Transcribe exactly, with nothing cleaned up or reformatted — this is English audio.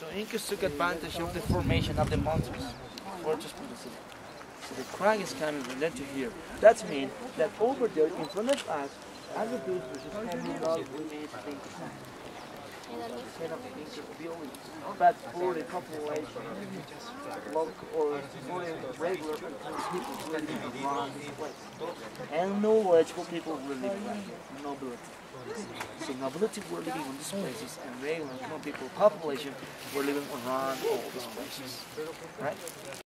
So Incas took advantage of the formation of the mountains for to build the city. So the crack is coming from there to here. That means that over there in front of us, agriculture is coming up with these things. Instead of Inca buildings. But for the population, local or for the regular people living around this place. And knowledgeable people were living there. Nobility. So nobility were living on these places and regular common people, population were living around all these places. Right?